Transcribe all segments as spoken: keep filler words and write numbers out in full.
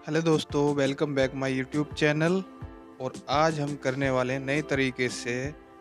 Hello दोस्तों, welcome back my YouTube channel. और आज हम करने वाले हैं नए तरीके से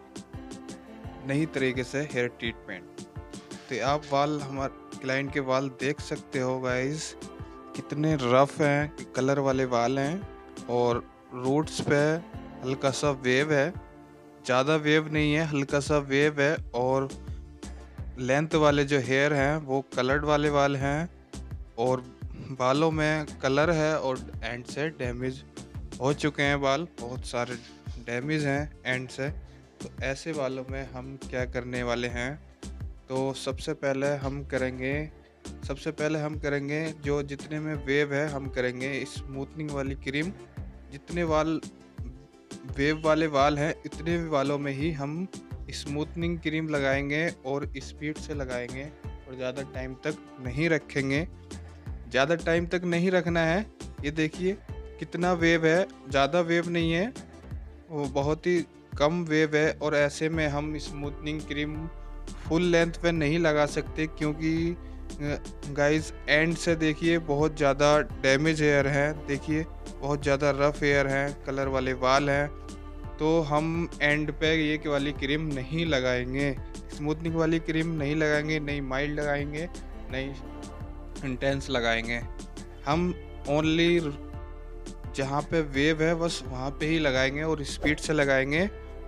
नई तरीके से हेयर ट्रीटमेंट। तो आप वाल हमारे क्लाइंट के वाल देख सकते हो गाइस, कितने रफ हैं, कलर वाले वाल हैं और रूट्स पे हल्का सा वेव है। ज़्यादा वेव नहीं है, हल्का सा वेव है। और लेंथ वाले जो हेयर हैं वो कलर्ड वाले वाल हैं और बालों में कलर है और एंड से डैमेज हो चुके हैं। बाल बहुत सारे डैमेज हैं एंड से। तो ऐसे बालों में हम क्या करने वाले हैं, तो सबसे पहले हम करेंगे सबसे पहले हम करेंगे जो जितने में वेव है हम करेंगे स्मूथनिंग वाली क्रीम। जितने वाल वेव वाले वाल हैं इतने वालों में ही हम स्मूथनिंग क्रीम लगाएंगे और स्पीड से लगाएंगे और ज़्यादा टाइम तक नहीं रखेंगे। ज़्यादा टाइम तक नहीं रखना है। ये देखिए कितना वेव है, ज़्यादा वेव नहीं है, वो बहुत ही कम वेव है। और ऐसे में हम स्मूथनिंग क्रीम फुल लेंथ पे नहीं लगा सकते क्योंकि गाइस एंड से देखिए बहुत ज़्यादा डैमेज हेयर है। देखिए बहुत ज़्यादा रफ हेयर हैं, कलर वाले वाल हैं। तो हम एंड पे ये वाली क्रीम नहीं लगाएंगे, स्मूथनिंग वाली क्रीम नहीं लगाएंगे, नहीं माइल्ड लगाएंगे, नहीं इंटेंस लगाएंगे। हम ओनली जहाँ पे वेव है बस वहाँ पे ही लगाएंगे और स्पीड से लगाएंगे।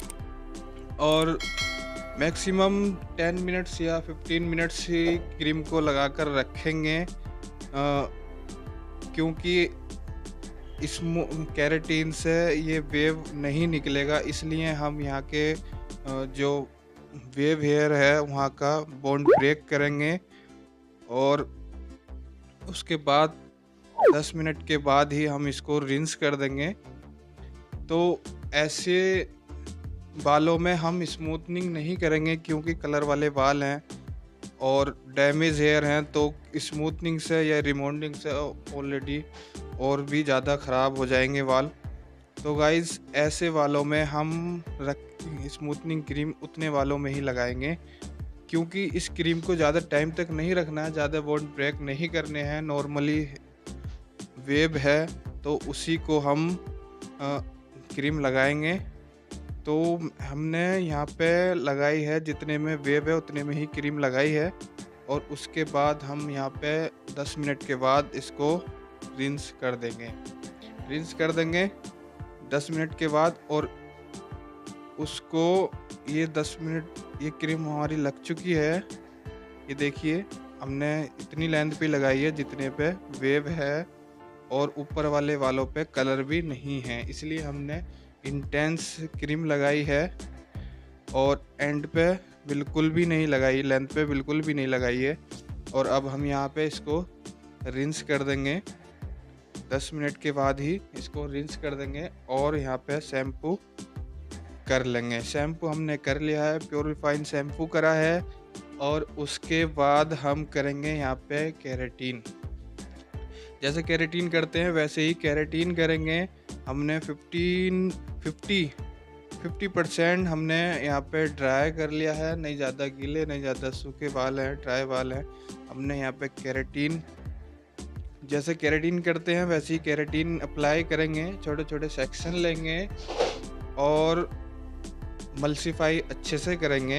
और मैक्सिमम टेन मिनट्स या फिफ्टीन मिनट्स ही क्रीम को लगाकर रखेंगे, आ, क्योंकि इस कैरेटीन से ये वेव नहीं निकलेगा। इसलिए हम यहाँ के जो वेव हेयर है वहाँ का बॉन्ड ब्रेक करेंगे और उसके बाद दस मिनट के बाद ही हम इसको रिंस कर देंगे। तो ऐसे बालों में हम स्मूथनिंग नहीं करेंगे क्योंकि कलर वाले बाल हैं और डैमेज हेयर हैं। तो स्मूथनिंग से या रिमॉन्डिंग से ऑलरेडी और भी ज़्यादा ख़राब हो जाएंगे बाल। तो गाइज़ ऐसे बालों में हम रख स्मूथनिंग क्रीम उतने बालों में ही लगाएंगे क्योंकि इस क्रीम को ज़्यादा टाइम तक नहीं रखना है, ज़्यादा बॉन्ड ब्रेक नहीं करने हैं। नॉर्मली वेब है तो उसी को हम आ, क्रीम लगाएंगे। तो हमने यहाँ पे लगाई है, जितने में वेब है उतने में ही क्रीम लगाई है। और उसके बाद हम यहाँ पे दस मिनट के बाद इसको रिंस कर देंगे रिंस कर देंगे दस मिनट के बाद। और उसको ये दस मिनट ये क्रीम हमारी लग चुकी है। ये देखिए हमने इतनी लेंथ पे लगाई है जितने पे वेव है और ऊपर वाले वालों पे कलर भी नहीं है, इसलिए हमने इंटेंस क्रीम लगाई है। और एंड पे बिल्कुल भी नहीं लगाई, लेंथ पे बिल्कुल भी नहीं लगाई है। और अब हम यहाँ पे इसको रिंस कर देंगे, दस मिनट के बाद ही इसको रिंस कर देंगे और यहाँ पे शैम्पू कर लेंगे। शैम्पू हमने कर लिया है, प्योरीफाइन शैम्पू करा है। और उसके बाद हम करेंगे यहाँ पे केराटिन। जैसे केराटिन करते हैं वैसे ही केराटिन करेंगे। हमने फिफ्टीन फिफ्टी फिफ्टी परसेंट हमने यहाँ पे ड्राई कर लिया है, नहीं ज़्यादा गीले नहीं ज़्यादा सूखे बाल हैं, ड्राई बाल हैं। हमने यहाँ पे केराटिन जैसे केराटिन करते हैं वैसे ही केराटिन अप्लाई करेंगे। छोटे छोटे सेक्शन लेंगे और मल्सीफाई अच्छे से करेंगे।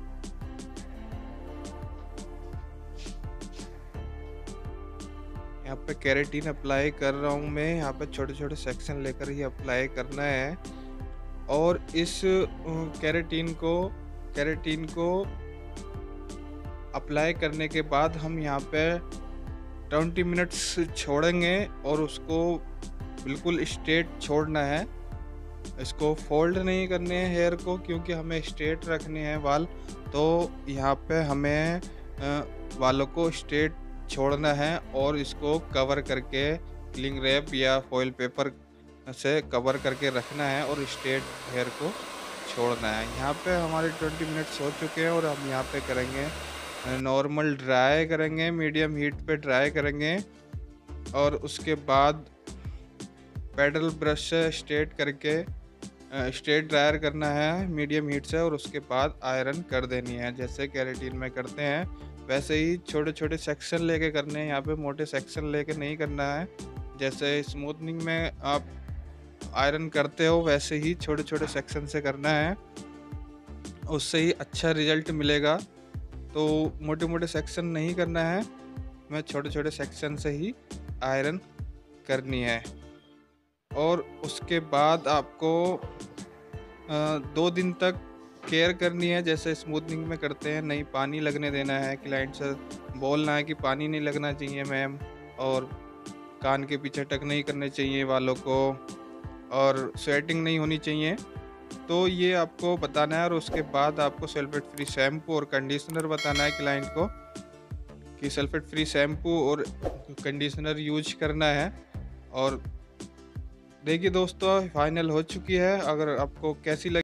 यहाँ पे केराटिन अप्लाई कर रहा हूँ मैं, यहाँ पे छोटे छोटे सेक्शन लेकर ही अप्लाई करना है। और इस केराटिन को केराटिन को अप्लाई करने के बाद हम यहाँ पे ट्वेंटी मिनट्स छोड़ेंगे और उसको बिल्कुल स्ट्रेट छोड़ना है। इसको फोल्ड नहीं करने हैं हेयर को क्योंकि हमें स्ट्रेट रखने हैं बाल। तो यहाँ पे हमें बालों को स्ट्रेट छोड़ना है और इसको कवर करके क्लिंग रैप या फॉइल पेपर से कवर करके रखना है और स्ट्रेट हेयर को छोड़ना है। यहाँ पे हमारे ट्वेंटी मिनट्स हो चुके हैं और हम यहाँ पे करेंगे नॉर्मल ड्राई करेंगे, मीडियम हीट पे ड्राई करेंगे। और उसके बाद पैडल ब्रश से स्ट्रेट करके स्ट्रेट ड्रायर करना है मीडियम हीट से और उसके बाद आयरन कर देनी है। जैसे केराटिन में करते हैं वैसे ही छोटे छोटे सेक्शन लेके करने हैं। यहाँ पे मोटे सेक्शन लेके नहीं करना है, जैसे स्मूथनिंग में आप आयरन करते हो वैसे ही छोटे छोटे सेक्शन से करना है, उससे ही अच्छा रिजल्ट मिलेगा। तो मोटे मोटे सेक्शन नहीं करना है, मैं छोटे छोटे सेक्शन से ही आयरन करनी है। और उसके बाद आपको अ, दो दिन तक केयर करनी है, जैसे स्मूथनिंग में करते हैं। नहीं पानी लगने देना है, क्लाइंट से बोलना है कि पानी नहीं लगना चाहिए मैम, और कान के पीछे टक नहीं करने चाहिए बालों को, और स्वेटिंग नहीं होनी चाहिए। तो ये आपको बताना है। और उसके बाद आपको सल्फेट फ्री शैम्पू और कंडीशनर बताना है क्लाइंट को कि सल्फेट फ्री शैम्पू और कंडीशनर यूज करना है। और देखिए दोस्तों, फाइनल हो चुकी है। अगर आपको कैसी लगी